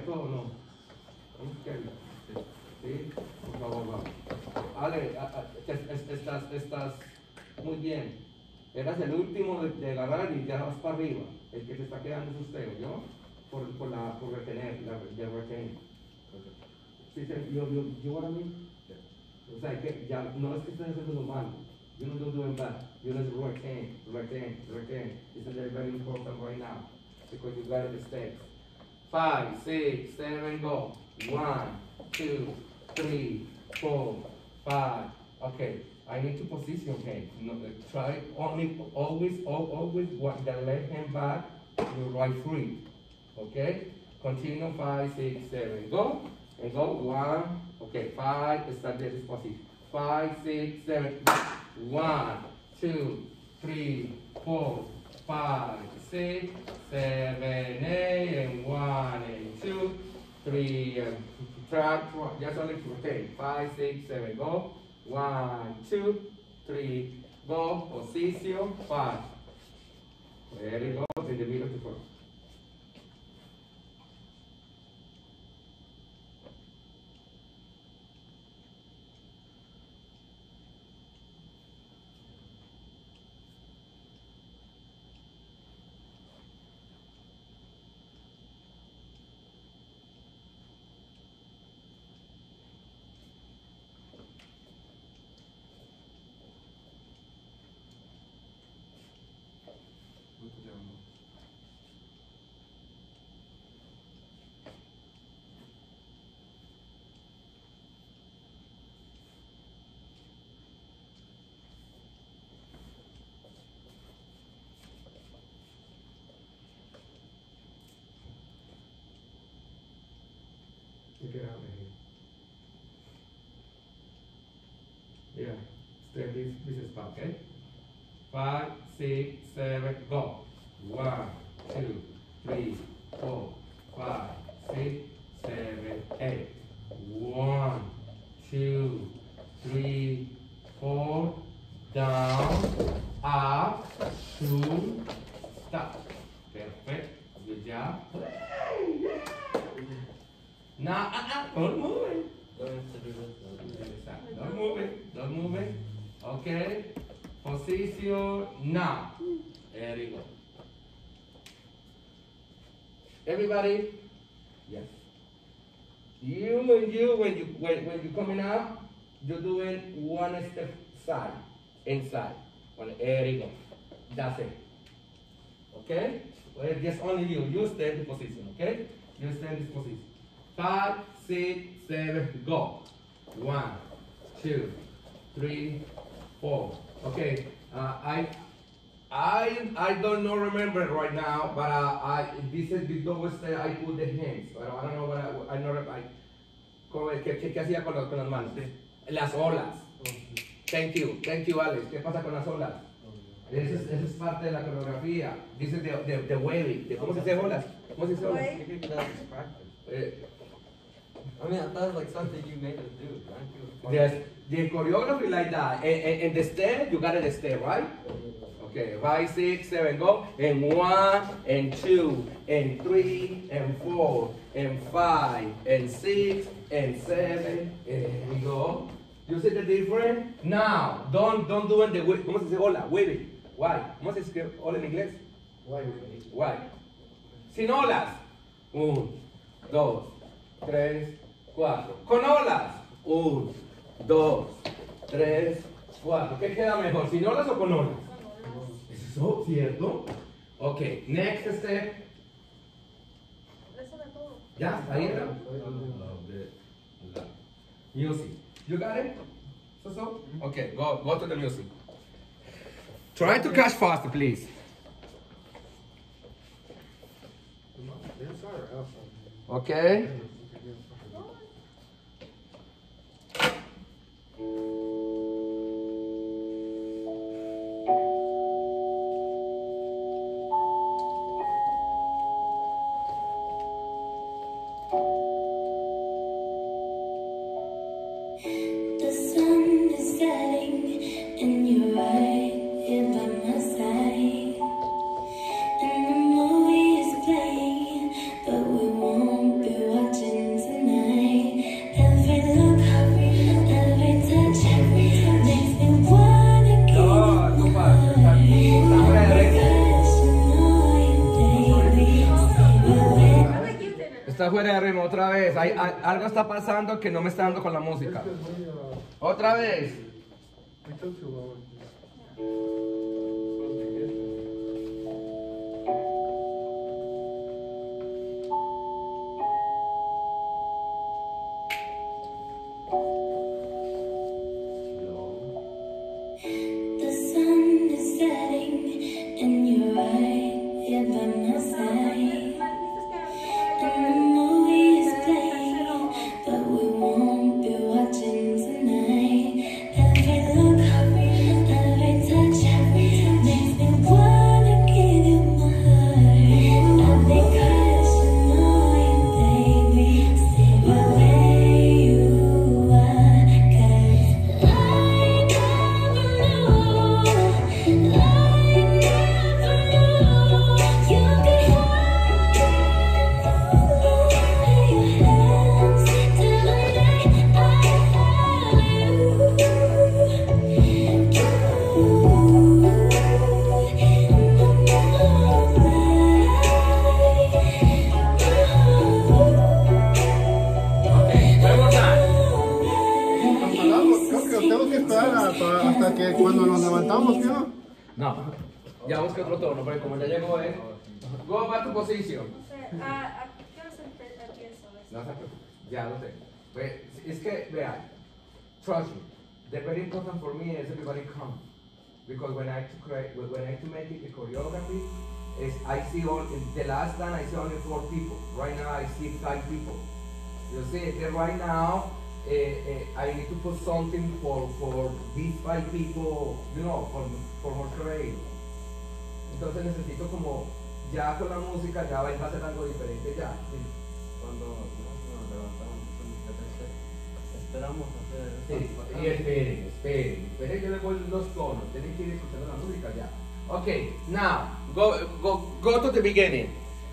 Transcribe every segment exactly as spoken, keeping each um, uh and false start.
¿cierto o no? ¿Sí? Por favor, vamos. Ale, estás, estás muy bien. Eras el último de, de agarrar y ya vas para arriba. El que se está quedando es usted, ¿yo? Por, por, la, por retener, la, de retener. Sí, sí, yo, yo, yo ahora mismo. O sea, que ya no es que estés haciendo lo malo. You're not doing bad. You just retain, retain, retain. This is very important right now because you got the steps. Five, six, seven, go. One, two, three, four, five. Okay, I need to position. Okay, no, try only, always, always walk the left hand back, your right free. Okay, continue. Five, six, seven, go. And go. One. Okay, five. Start this position. Five, six, seven. One, two, three, four, five, six, seven, eight, and one, and two, three, and track, just only rotate. Five, six, seven, go. One, two, three, go. Position, five. Very good. In the middle to front. Get out of here. Yeah, stay this, this is back, okay? Five, six, seven, go. One, two, three, four, five, six, seven, eight. One, two, three, four, down, up, two, stop. Perfect. Good job. Now, uh, uh, don't move it. Don't move it. Don't move it. Okay. Position now. There you go. Everybody. Yes. You and you when you when when you coming up, you're doing one step side, inside. One. There you go. That's it. Okay. Well, just only you. You stay in the position. Okay. You stay in this position. Five, six, seven, go. One, two, three, four. Okay, uh, I, I, I don't know remember it right now, but uh, I this is the lowest I put the hands. But I don't know what I, I know. I, ¿qué, qué, qué hacía con, con las manos? Las olas. Thank you, thank you, Alex. ¿Qué pasa con las olas? Esa es, esa es parte de la coreografía. Dice de, de, de waving. ¿Cómo se dice olas? ¿Cómo se dice olas? Eh, I mean, I thought it was like something you made us do. Right? Yes, the choreography like that. And, and, and the step, you got it the step, right? Okay, five, six, seven, go. And one, and two, and three, and four, and five, and six, and seven, and there we go. You see the difference? Now, don't don't do it the way. ¿Cómo se dice hola? Wave. Why? ¿Cómo se dice hola en inglés? Why? Why? Sin olas. Un, dos, tres, cuatro. Con olas. Un, dos, tres, cuatro. ¿Qué queda mejor? ¿Sin olas o con olas? ¿Eso es cierto? Ok, next step. Ya, ahí está. Music. You got it? So, so? Okay, go, go to the music. Try to catch fast, please. Okay. The sun is setting and you're right here by my side. And the movie is playing, but we won't be watching. Está fuera de ritmo otra vez. Hay, hay- algo está pasando que no me está dando con la música. Otra vez. The sun is setting and you're right here by my side. And the movie is playing, but we won't be watching tonight. Every look, every touch makes me wanna give you my heart. I think I should know you, baby. Stay where you are, 'cause I never knew, I never knew you could hold your hands till the day Creo que tengo que esperar hasta, hasta que cuando nos levantamos, ¿no? No. Ya busqué otro tono, porque como ya llegó, ¿eh? Go back to position. O sea, ¿a, a qué hora se empe- empieza eso? No sé, ya lo sé. Pues, es que, vean, trust me, the very important for me is everybody come. Because when I have to create, when I have to make it the choreography, is I see all, in the last time I see only four people. Right now I see five people. You see, that right now, uh, uh, I need to put something for, for these five people, you know, for, for more creative. Entonces necesito como, ya con la música, ya va a ser algo diferente ya. ¿Sí? Cuando no, nos levantamos, esperamos hacer Sí, y esperen, esperen, esperen que le voy los tonos, tienen que ir escuchando la música ya. Okay, now, go, go, go to the beginning.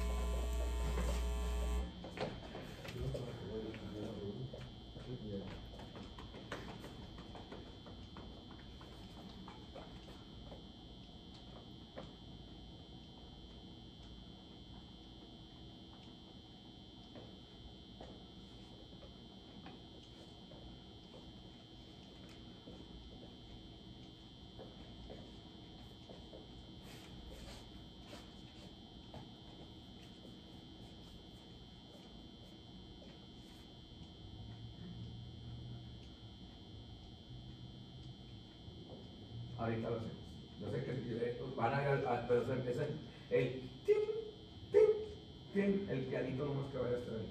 Ahorita lo hacemos. Yo sé que eh, van a ir al, al- pero se empieza el, el tin, tin, tin, el pianito nomás que vaya a estar ahí.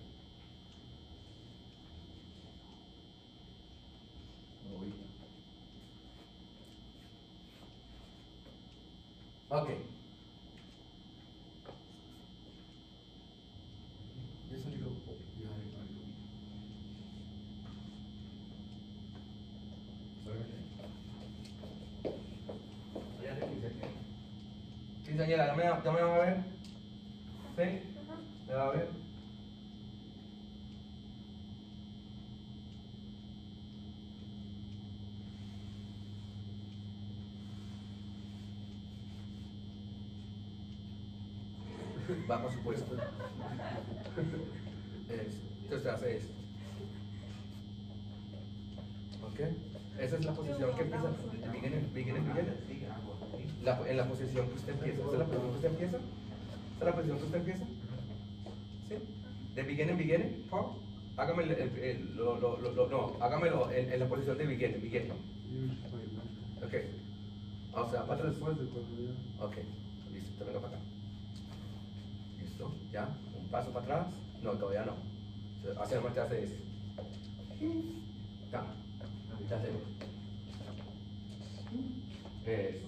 Ok. This one you go. You have it, you go. Allá te quinceañera. Quinceañera, ¿ya me, ya me va a ver? ¿Sí? ¿Me va a ver? Va, por supuesto. Es- Entonces hace esto. ¿Ok? Esa es la posición que empieza. Beginning, beginning, beginning. La, en la posición que usted empieza. ¿Esa es la posición que usted empieza? ¿Esa es la posición que usted empieza? ¿Sí? De beginning, beginning. Paul. Hágame el, el- el- lo, lo, lo, lo- no, hágamelo en, en la posición de beginning, beginning. Ok. O sea, para atrás. Después de cuando ya... Ok, listo, te vengo para acá. Listo, ya, un paso para atrás. No, todavía no. Hacia el marcha hace esto. Ya, ya se ve. Eso.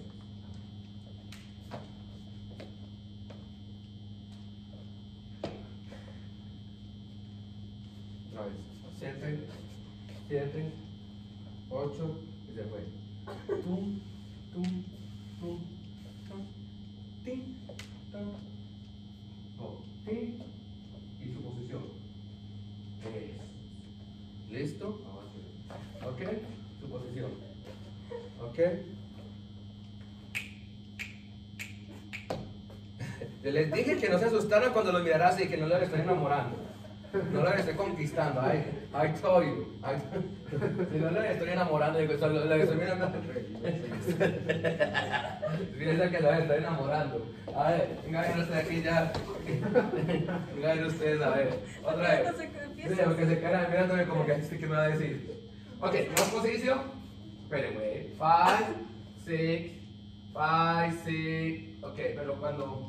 Otra vez. Siete, siete, ocho, y se fue. Tum, tum, tum, tum, tin, tum, oh, tin, y su posición. Eso. ¿Listo? ¿Ok? Su posición. ¿Ok? Les dije que no se asustaran cuando los mirara así, que no les estén enamorando. No lo estoy conquistando, I, I told you. I, si no lo estoy enamorando, digo, lo, lo estoy mirando. Fíjense que lo estoy enamorando. A ver, vengan ustedes aquí ya. Vengan ustedes, a ver. Otra vez. Sí, porque se quedan mirándome como que así que me va a decir. Ok, ¿más posición? Espere, güey. Five, six, five, six. Ok, pero cuando.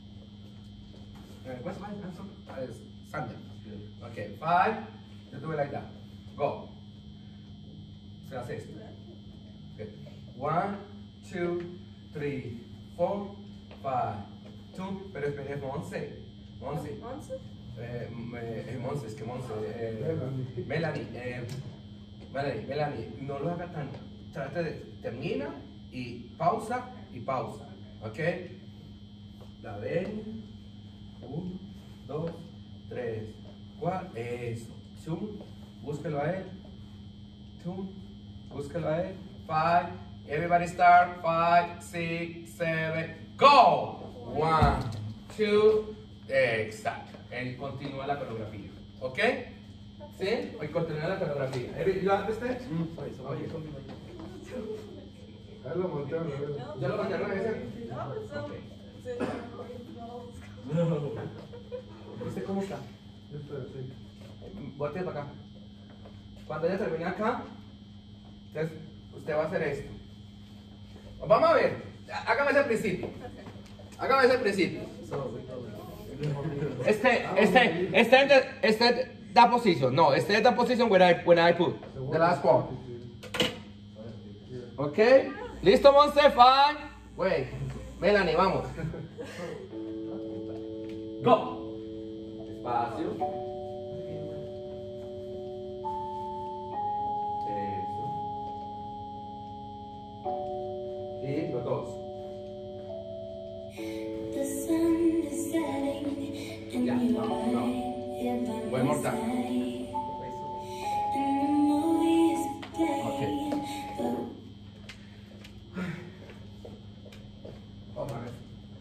What's my answer? Uh, Sunday. Okay, five. You do it like that. Go. Se hace esto. Okay. One, two, three, four, five, two. Pero espere, Monse. Monse. ¿Once? Eh, eh, Monse, es que Monse. Eh, Melanie. Eh, Melanie, Melanie, no lo haga tanto. Trate de. Termina y pausa y pausa. Ok. La ven. Uno, dos, tres, cuatro. Eso. Two. Búsquelo a él. Two. Búsquelo a él. Five. Everybody start. Five, six, seven. Go. One, two. Exacto. Él continúa la coreografía. ¿Ok? ¿Sí? Hoy continúa la coreografía. ¿You understand? Oye. Ahí lo volteo, lo veo. ¿Ya lo mandé a ese? No, so, Ok. sí, ¿Usted cómo está? Yo estoy así. Voltea para acá. Cuando ella termine acá, entonces usted va a hacer esto. Vamos a ver. Hágame ese principio. Hágame ese principio. Este, este, este, este, that position. No, este is the position when I, when I put the last part. Okay. Listo, Monse. Fine. Wait. Melanie, vamos. Go. Espacio. Eso. Y los dos. The sun is setting and Yeah, you're no, no. right here by One my more time. side. And the movie is playing, but Otra vez.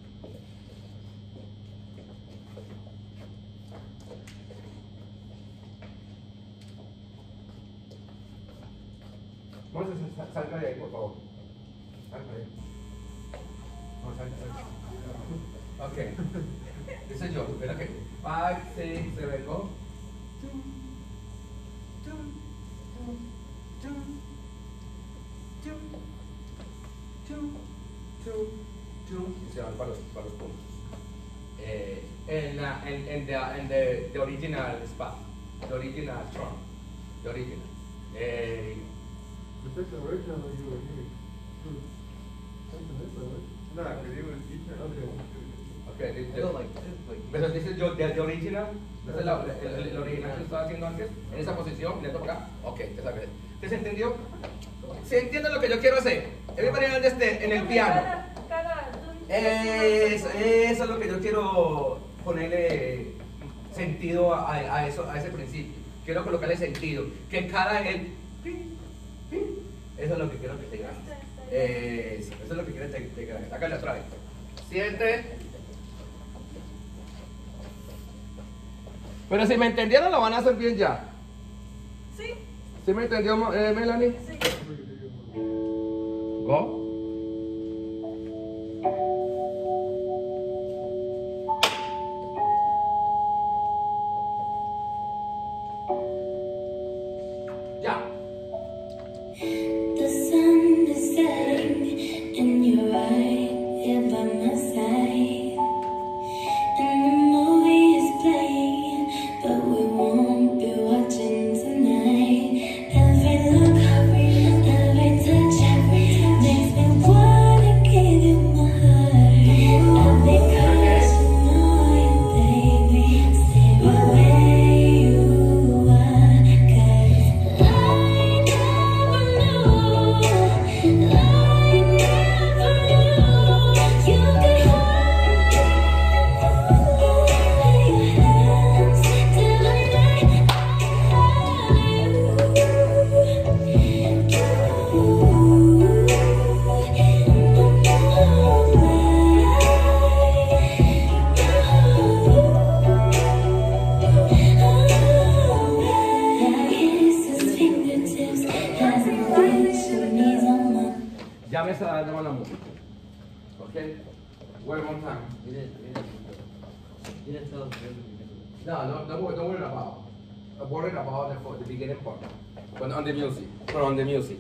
Monse, sal- salga de ahí, por favor. Salga de ahí. No, salga, salga. Ok. Ese es yo. Espera que. Five, six, seven, go. Two, two, two, two, two, two, two. Y se van para los, para los puntos. Eh, en, la, en, en, the, en the, the original spot. The original trunk. The original. Eh, Is this the original or you were here? Something this way, right? No, because he was teaching. Okay. okay, this, I don't like this, like. pero this is your, the, the original. Esa es la, el, el, el original que estaba haciendo antes. En esa posición, mirando para acá. Ok, esa vez. ¿Usted se entendió? ¿Se entiende lo que yo quiero hacer? Everybody understand en el piano. Cada, Eso, eso es lo que yo quiero ponerle sentido a, a, eso, a ese principio. Quiero colocarle sentido. Que cada el. Eso es lo que quiero que te ganes. Eso, eso es lo que quiero que te ganes. Sácale otra vez. Siete. Pero si me entendieron, lo van a hacer bien ya. Sí, ¿Sí me entendió, eh, Melanie? sí. Go. Ya. the sun is setting and you're right here by my side. And the movie is playing, but we won't be watching tonight. Every look, every touch makes me está dando la música. Ok? One more time. You didn't, you didn't, you didn't tell us when we were gonna do No, no, don't worry, don't worry about. I'm worried about the, for the beginning part. But on the music. But on the music.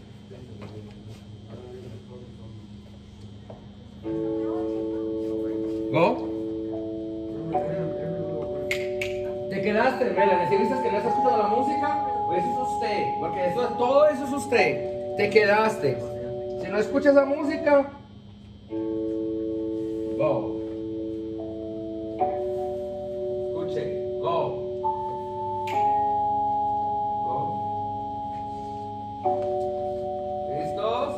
Go. ¿Te quedaste, Melanie? ¿Si viste que no estás escuchando la música? Pues eso es usted. Porque eso, todo eso es usted. Te quedaste. Si no escuchas la música, go. Escuche, go. Go. ¿Listos?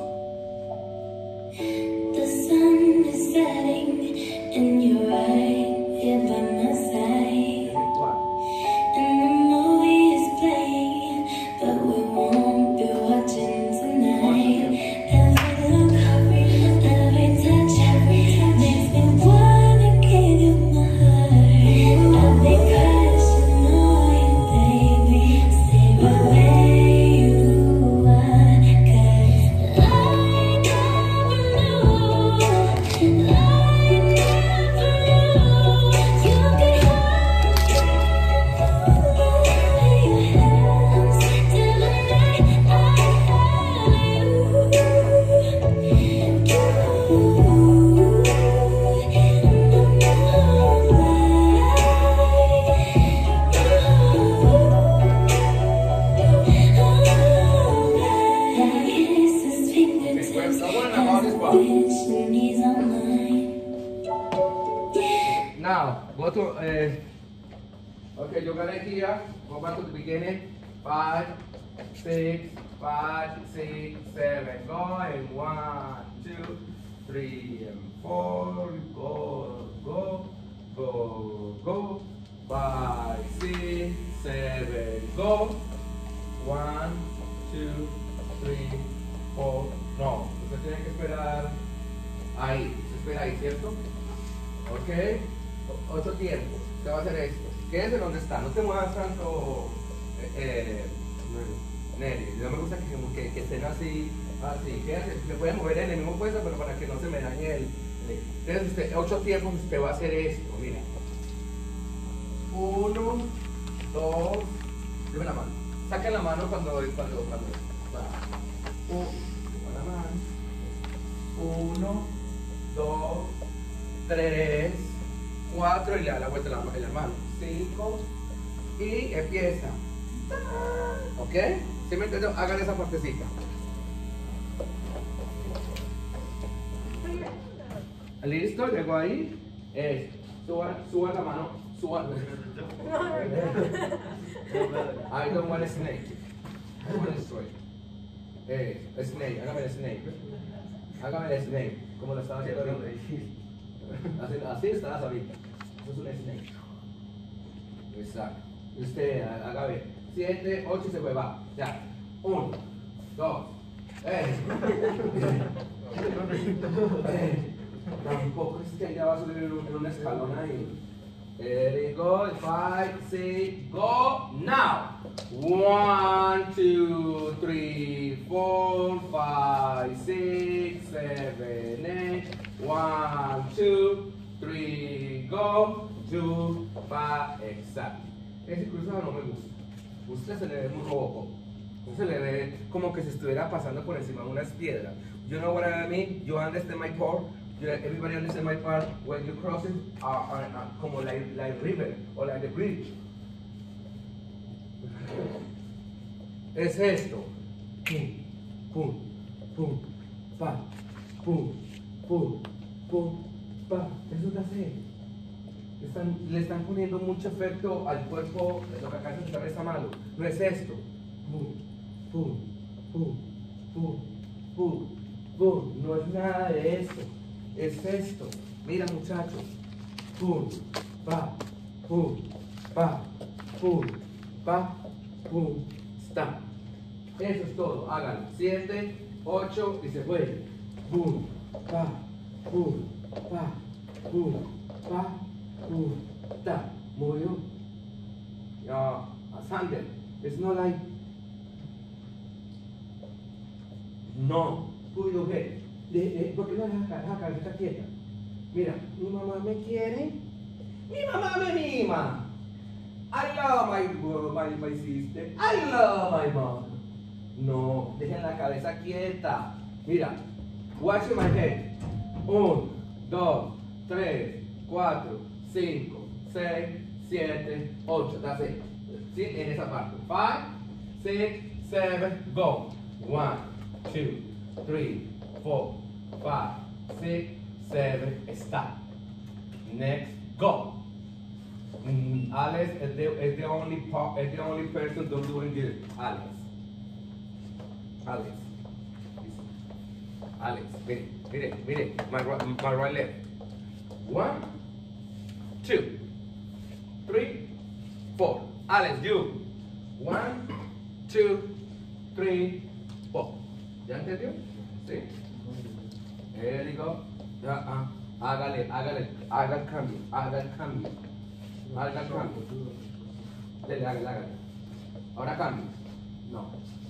The sun is setting and you're right here by my side. And the movie is playing, but we won't be watching tonight. Every look, every touch, makes me wanna give you my heart. I'll be crushing on you, baby. Stay right where you are, 'cause I never knew, I never knew you could hold your hands till the night Now, go to, uh, okay, you're gonna here, go back to the beginning. Five, six, five, six, seven, go, and one, two, three, and four, go, go, go, go. Five, six, seven, go. One, two, three, four. No, usted tiene que esperar ahí, se espera ahí, ¿cierto? Ok, O- otro tiempo, usted va a hacer esto. Quédese donde está, no te muevas tanto, eh, eh, Nelly. No me gusta que, que, que estén así, así. Quédese, se puede mover en el mismo puesto, pero para que no se me dañe el. el- Entonces, usted, ocho tiempos, usted va a hacer esto, mira. Uno, dos, deme la mano. Saquen la mano cuando, cuando, cuando. Va. Un- con la mano. Uno, dos, tres, cuatro y le da la vuelta a la- el hermano. Cinco y empieza. ¿Ok? ¿Sí me entienden? Hagan esa partecita. ¿Listo? Llegó ahí. Es, suba, suba la mano. Suba. I don't want a snake. I want a straight. Eh, a snake. Hágame el snake. Hágame el snake. Como lo estaba haciendo ahorita. Así, así estás ahorita. Eso es un snake. Exacto. Y usted haga ver. Siete, ocho y se fue. Va. Ya. Uno, dos. Eh. Eh. Tampoco es que ya va a subir en un, en un escalón ahí. There you go. Five, six, go now. One, two, three, four, five, six, seven, eight. One, two, three, go. Two, five, exacto. Ese cruzado no me gusta. Usted se le ve muy rojo. Usted se le ve como que se estuviera pasando por encima de unas piedras. You know what I mean? You understand my part? You, everybody understand my part? When you cross it, uh, uh, uh, como like, like river or like the bridge. Es esto. Pum, pum, pum, pa, pum, pum, pum, pa. Eso es hacer. Están, le están poniendo mucho efecto al cuerpo, lo que acá se está esta mano. No es esto. Pum, pum, pum, pum, pum, pum. No es nada de esto. Es esto. Mira, muchachos. Pum, pa, pum, pa, pum, pa, pum, está. Eso es todo. Háganlo. Siete, ocho y se fue. Pum, pa, pum, pa, pum, pa, pum, está. Movió. Ya, Sander. It's not like. No. put your head. De, de, ¿Por qué no dejas la cabeza quieta? Mira, mi mamá me quiere, mi mamá me mima. I love my, my, my sister, I love my mom. No, dejen la cabeza quieta. Mira, watch my head. Un, dos, tres, cuatro, cinco, seis, siete, ocho. That's it. ¿Sí? En esa parte. Five, six, seven, go. One, two, three, four, five, six, seven, stop. Next, go. Mm, Alex is the, is the only part, is the only person don't doing this. Alex. Alex. Alex, mire, mire, mire, my, right- my right leg. One, two, three, four. Alex, you. One, two, three, four. ¿Ya entendió? Sí. There you go. Ya, ah, hágale, hágale, haga el cambio, haga el cambio. Haga el cambio. Dele, hágale, hágale. Ahora cambio. No.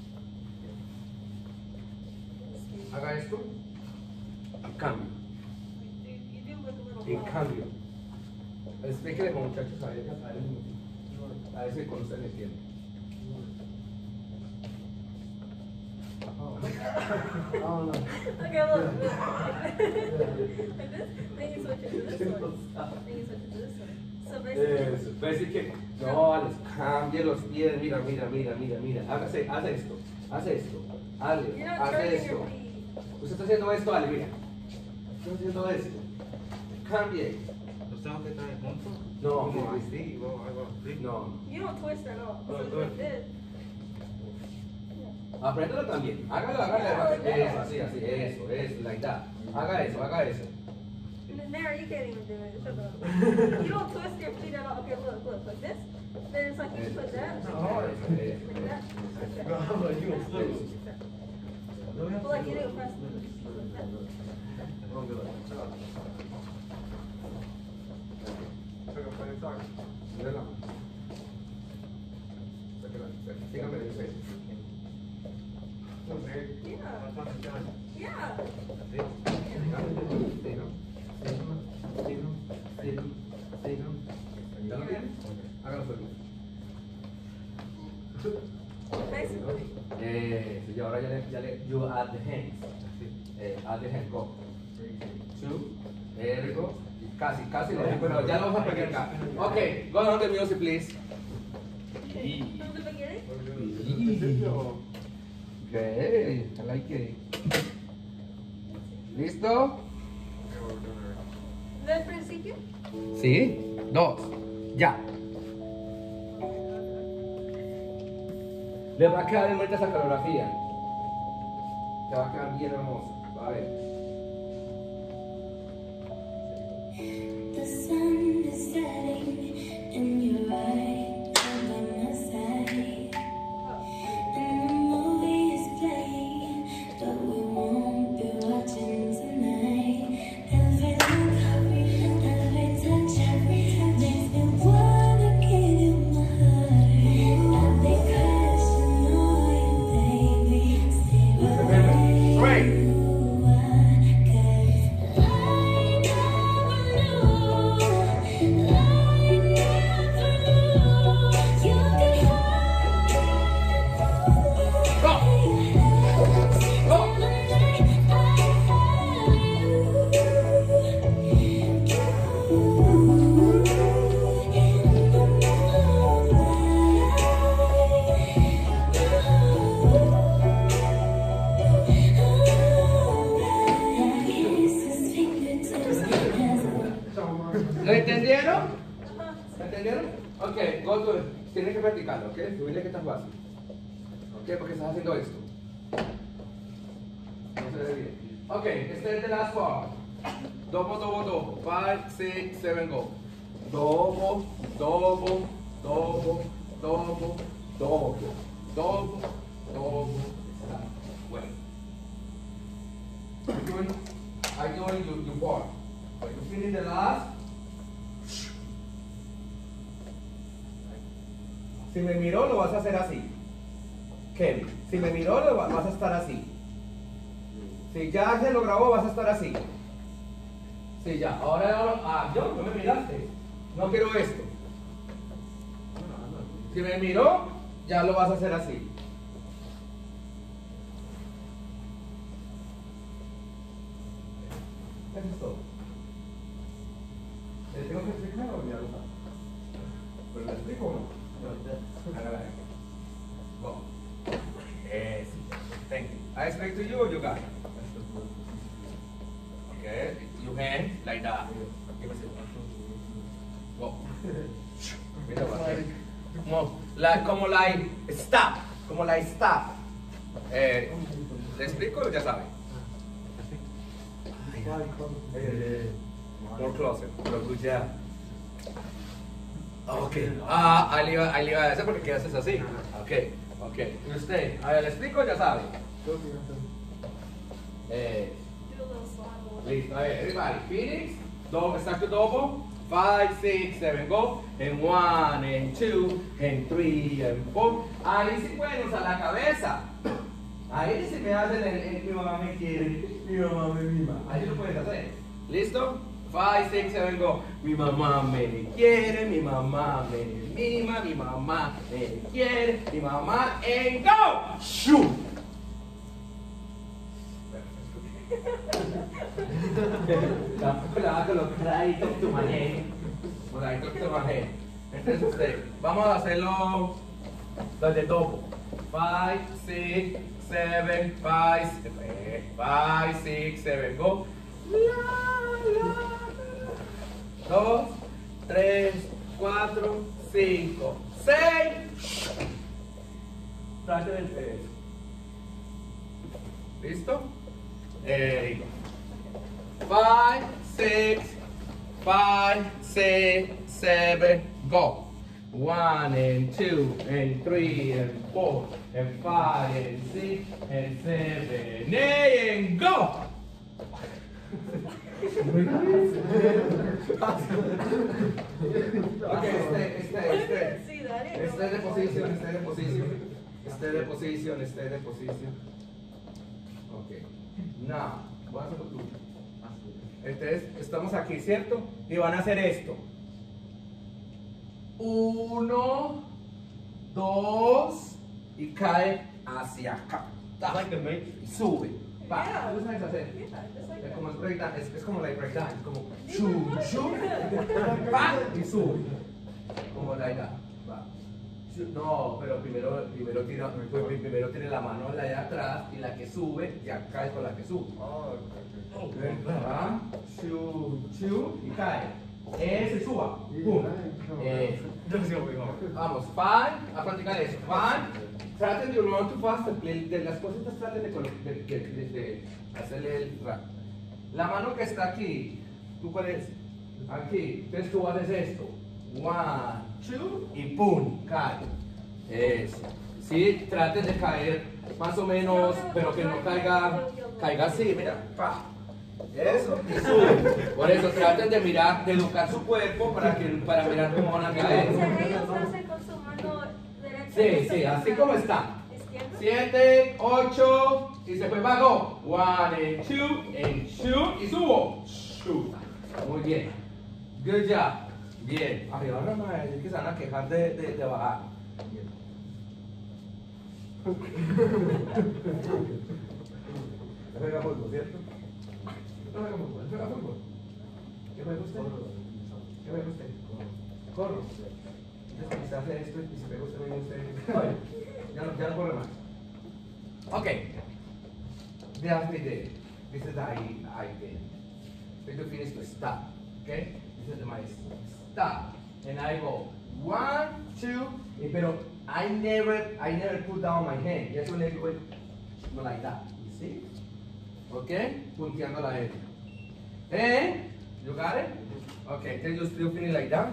Haga esto. Y cambio. You, you do look a little Y low. cambio. Explíquele con muchachos a ellas, a ellos. A ver si con usted le entiende. Oh, no. Okay, look. look. Like this, then you switch it to this one. Then you switch it to this one. So basically, Eso, ves que no, Alex, cambie los pies, mira, mira, mira, mira, mira, hágase, haz esto, haz esto, Ale, you're not haz turning esto. your feet. Usted está haciendo esto, Ale, mira. Está haciendo esto. Cambie. ¿Los tengo que traer juntos? No, Como no. así, o algo así. No, You don't twist at all. So Oh, it's good. like this. apréndalo también. Hágalo, hágalo. Eso, así, así, eso, eso, like that. Haga eso, haga eso. And then there, you can't even do it. Shut up. You don't twist your feet at all. Okay, look, look, like this. Then it's like you put that. Eso, Like eso, eso. that. Like that. No, but you was Eso. But like you do press like that. Mírala. Sáquela, sáquela. Sígame de usted. Yeah. Yeah. ¿Ya lo tienes? Hágalo solo. Basically. Eh, y ahora ya le, ya le, you add the hands. Eh, add the hands, go. Two, there we go. Casi, casi lo dejo, pero ya lo vamos a practicar. Ok, go on the music, please. From the beginning. Principio. Okay, I like it. ¿Listo? Del principio. Sí. Dos. Ya. Le va a quedar en vuelta esa coreografía. Te va a quedar bien hermoso. Va a ver. The sun is setting and you're right by my side. And the movie is playing, but we won't be watching tonight. Every look, every touch, makes me wanna give you my heart. I've been crashing on you, baby. Stay right where you are, 'cause I never knew, I never knew you could hold ¿Lo entendieron? ¿Lo entendieron? Ok, go to it. Tienes que practicarlo, ¿ok? Subirle que está fácil. ¿Ok? Porque estás haciendo esto. No se ve bien. Ok, este es the last part. Dobo, dobo, dobo. Five, six, seven, go. Dobo, dobo, dobo, dobo, dobo, dobo, dobo. Stop. Wait. I'm doing, I'm doing your, your part. When you finish the last, si me miró lo vas a hacer así. Kevin, si me miró lo va- vas a estar así. Si ya se lo grabó, vas a estar así. Sí, ya. Ahora, ah, yo, no me miraste. No quiero esto. Si me miró, ya lo vas a hacer así. Eso es todo. ¿Le tengo que explicar o ya lo sabes? ¿Pero le explico o no? No. Hágala ahí. Go. Yes. Thank you. I explain to you or you got it? Okay. You hand like that. Give us it. Go. Mira, como, like, como like stop. Como like stop. Eh, ¿Le explico o ya sabe? More closer. Pero good job. Ok. Ah, ahí le iba, ahí le iba a decir porque haces así. Ok, ok. ¿Y usted? A ver, ¿le explico? Ya sabe. Eh, Do a little slide. listo. A ver, everybody. Phoenix. Double, start to double. Five, six, seven, go. And one, and two, and three, and four. Ahí sí pueden usar la cabeza. Ahí sí me hacen el, el mi mamá me quiere, mi mamá me mima. Ahí lo puedes hacer. ¿Listo? Five, six, seven, go. Mi mamá me quiere, mi mamá me mima, mi mamá me quiere, mi mamá, and go! Shoot! Tampoco la va a colocar ahí, talk to my head. Por ahí, talk to my head. Entonces usted, vamos a hacerlo los de topo. Five, six, seven, five, five, six, seven, go. La, la, la. Dos, tres, cuatro, cinco, seis. Trate del tres. ¿Listo? There you go. Five, six, five, six, seven, go. One and two and three and four and five and six and seven, eight and go. Okay, stay, stay, stay. See that? I didn't Stay de know posición, stay de posición. Stay de posición, stay de posición. Okay. Now, voy a hacerlo tú. Entonces, estamos aquí, ¿cierto? Y van a hacer esto. Uno, dos, y cae hacia acá. Like the Matrix. Y sube. Va, Yeah. ¿tú sabes hacer? Yeah, just like Es that. como el breakdance, es, es como like breakdance, es como chu, chu, va y sube. Como like that, va. Chu- No, pero primero, primero tira, pues, primero tiene la mano la de atrás y la que sube ya cae con la que sube. Va, chu, chu y cae. Ese suba, pum. Eh, Vamos, five, a practicar eso. Five, traten de run too fast, de, de las cositas traten de, colo- de, de, de, de hacerle el rap. La mano que está aquí, ¿tú cuál es? Aquí, entonces tú haces esto. One, two, y pum, cae. Eso. Sí, traten de caer más o menos, pero que no caiga, caiga así, mira, pa. Eso, y sube. Por eso traten de mirar, de educar su cuerpo para, que, para mirar cómo van a O caer. sea, ellos hacen con su mano derecha. Sí, sí, así como está. Izquierda. Siete, ocho, y se fue bajo. One and two, and shoot, y subo. Shoot. Muy bien. Good job. Bien. Ay, ahora no es que se van a quejar de, de, de bajar. Bien. ¿Le juega fútbol, cierto? ¿No juega fútbol? ¿Le juega fútbol? ¿Qué juega usted? ¿Qué juega usted? Corro. Entonces, usted hace esto y se pega usted mismo, usted. Oye, ya no, ya no corre más. Okay. That's me there. This is the idea. Then you finish to stop. Okay? This is my stop. And I go one, two, eh, pero I never, I never put down my hand. Just only go go like that. You see? Okay? Punteando la L. And you got it? Okay. Then you still finish like that.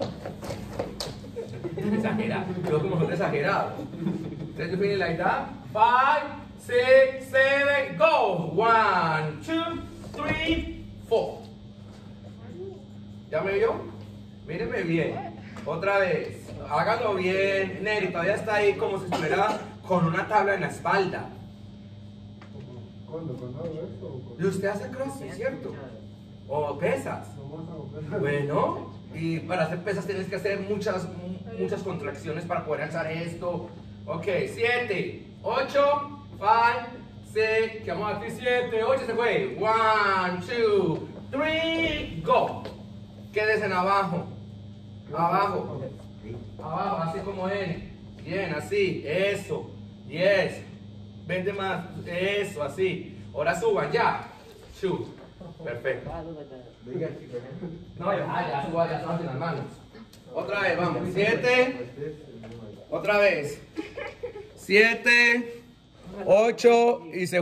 Exagerado. Yo como son exagerados. Then you finish like that. Five, six, seven, go. One, two, three, four. ¿Ya me vio? Míreme bien. Otra vez. Hágalo bien. Neri todavía está ahí como si estuviera con una tabla en la espalda. ¿Cuándo? ¿Cuándo hago esto? o cuándo? Y usted hace crossfit, ¿cierto? O pesas. Nomás hago pesas. Bueno, y para hacer pesas tienes que hacer muchas, muchas contracciones para poder alzar esto. Ok, siete, ocho, five, six, que vamos aquí, siete, ocho, se fue. One, two, three, go. Quédese en abajo. Abajo. Abajo, así como él. Bien, así. Eso. Yes. Vente más. Eso, así. Ahora suban, ya. Two. Perfecto. No, ya, ya, suba, ya, suban las manos. Otra vez, vamos. Siete. Otra vez. Siete. Ocho. Y se